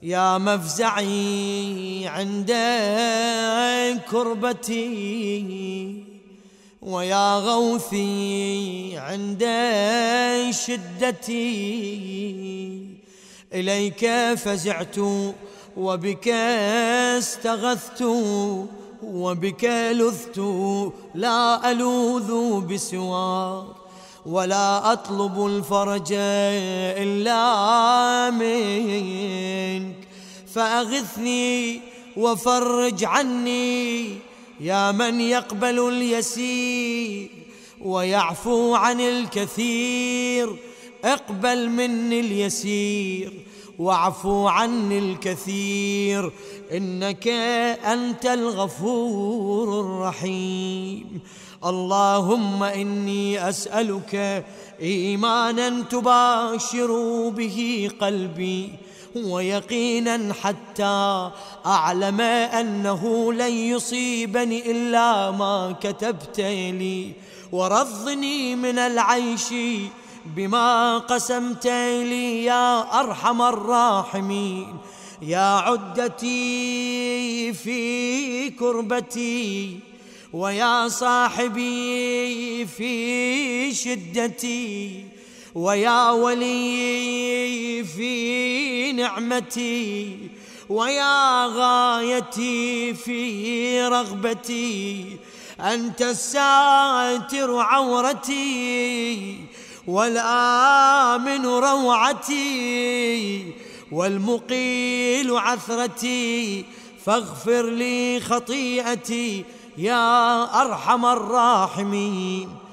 يا مفزعي عند كربتي، ويا غوثي عند شدتي. إليك فزعت وبك استغثت، وبك لذت لا ألوذ بسواك، ولا أطلب الفرج إلا منك. فأغثني وفرج عني يا من يقبل اليسير ويعفو عن الكثير. اقبل مني اليسير واعفو عني الكثير، إنك أنت الغفور الرحيم. اللهم إني أسألك إيمانا تباشر به قلبي، ويقينا حتى أعلم أنه لن يصيبني إلا ما كتبت لي، ورضني من العيش بما قسمت لي يا أرحم الراحمين. يا عدتي في كربتي، ويا صاحبي في شدتي، ويا ولي في نعمتي، ويا غايتي في رغبتي. أنت الساتر عورتي، والآمن روعتي، والمقيل عثرتي. فاغفر لي خطيئتي يا أرحم الراحمين.